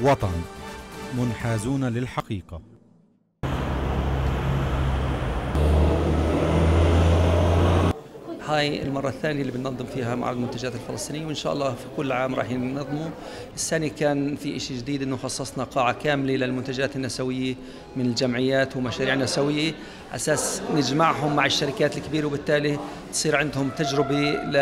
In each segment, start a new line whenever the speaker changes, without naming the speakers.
وطن، منحازون للحقيقة.
هاي المرة الثانية اللي بننظم فيها معرض المنتجات الفلسطينية، وإن شاء الله في كل عام راح ننظمه. السنة كان في إشي جديد، إنه خصصنا قاعة كاملة للمنتجات النسوية من الجمعيات ومشاريع نسوية، أساس نجمعهم مع الشركات الكبيرة، وبالتالي تصير عندهم تجربة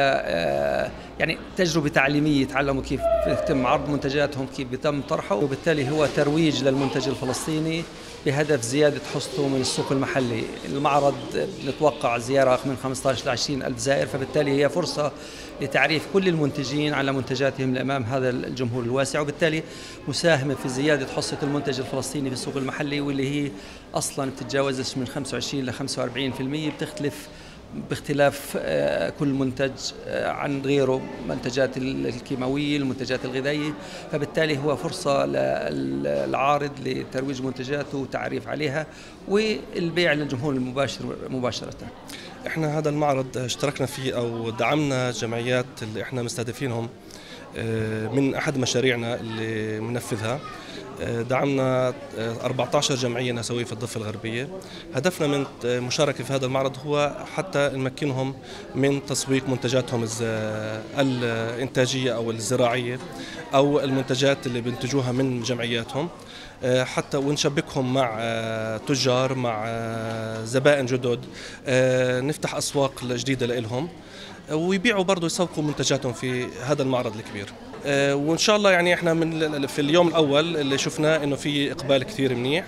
يعني تجربة تعليمية، يتعلموا كيف يتم عرض منتجاتهم، كيف بيتم طرحه، وبالتالي هو ترويج للمنتج الفلسطيني بهدف زيادة حصته من السوق المحلي. المعرض نتوقع زيارة من 15 ل 20 ألف زائر، فبالتالي هي فرصة لتعريف كل المنتجين على منتجاتهم أمام هذا الجمهور الواسع، وبالتالي مساهمة في زيادة حصة المنتج الفلسطيني في السوق المحلي، واللي هي أصلا بتتجاوز من 25 ل 45%، بتختلف باختلاف كل منتج عن غيره، منتجات الكيماوية، المنتجات الغذائية، فبالتالي هو فرصة للعارض لترويج منتجاته والتعريف عليها والبيع للجمهور المباشر مباشرة.
احنا هذا المعرض اشتركنا فيه او دعمنا جمعيات اللي احنا مستهدفينهم من احد مشاريعنا اللي بننفذها. دعمنا 14 جمعية نسوية في الضفة الغربية. هدفنا من المشاركة في هذا المعرض هو حتى نمكنهم من تسويق منتجاتهم الإنتاجية أو الزراعية أو المنتجات اللي بينتجوها من جمعياتهم، حتى ونشبكهم مع تجار، مع زبائن جدد، نفتح أسواق جديدة لهم، ويبيعوا برضو يسوقوا منتجاتهم في هذا المعرض الكبير. وإن شاء الله يعني احنا في اليوم الأول اللي شفناه إنه في إقبال كثير منيح،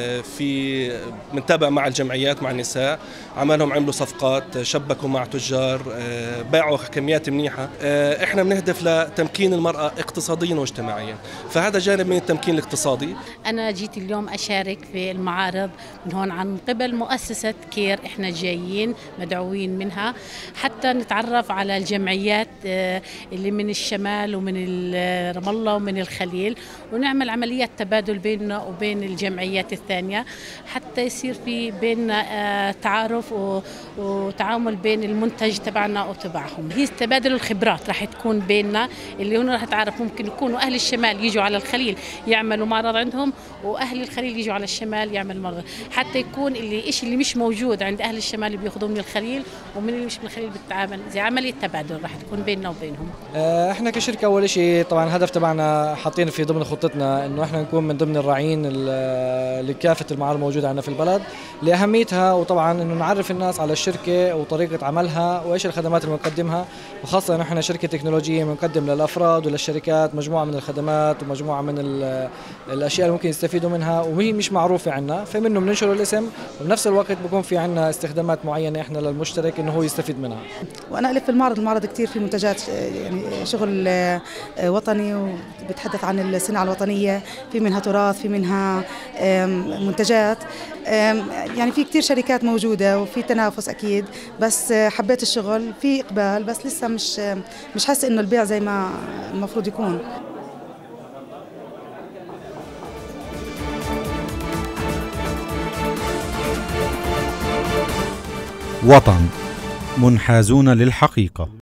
في بنتابع مع الجمعيات، مع النساء، عملوا صفقات، شبكوا مع تجار، باعوا كميات منيحة. احنا بنهدف لتمكين المرأة اقتصاديا واجتماعيا، فهذا جانب من التمكين الاقتصادي.
أنا جيت اليوم أشارك في المعارض من هون عن قبل مؤسسة كير، احنا جايين مدعوين منها حتى نتعرف على الجمعيات اللي من الشمال ومن رام الله ومن الخليل، ونعمل عمليات تبادل بيننا وبين الجمعيات الثانية، حتى يصير في بيننا تعارف وتعامل بين المنتج تبعنا وتبعهم. هي تبادل الخبرات راح تكون بيننا، اللي هنا راح تعرف ممكن يكونوا أهل الشمال يجوا على الخليل يعملوا معرض عندهم، وأهل الخليل يجوا على الشمال يعمل معرض، حتى يكون الشيء اللي مش موجود عند أهل الشمال بياخذوه من الخليل، ومن اللي مش من الخليل بتتعامل زي عملية تبادل راح تكون بيننا وبينهم.
احنا كشركة أول شيء طبعا الهدف تبعنا حاطين في ضمن خطتنا انه احنا نكون من ضمن الراعين لكافة المعارض الموجودة عندنا في البلد لأهميتها، وطبعا انه نعرف الناس على الشركة وطريقة عملها وايش الخدمات اللي بنقدمها، وخاصة انه احنا شركة تكنولوجية بنقدم للأفراد وللشركات مجموعة من الخدمات ومجموعة من الأشياء اللي ممكن يستفيدوا منها وهي مش معروفة عنا، فمنه بننشر الاسم، وبنفس الوقت بكون في عنا استخدامات معينة احنا للمشترك انه هو يستفيد منها.
وانا ألف في المعرض كثير في منتجات، يعني شغل وطني وبتحدث عن الصناعة الوطنية، في منها تراث، في منها منتجات، يعني في كتير شركات موجودة وفي تنافس أكيد، بس حبيت الشغل، في إقبال، بس لسه مش حاسة إنه البيع زي ما المفروض يكون.
وطن، منحازون للحقيقة.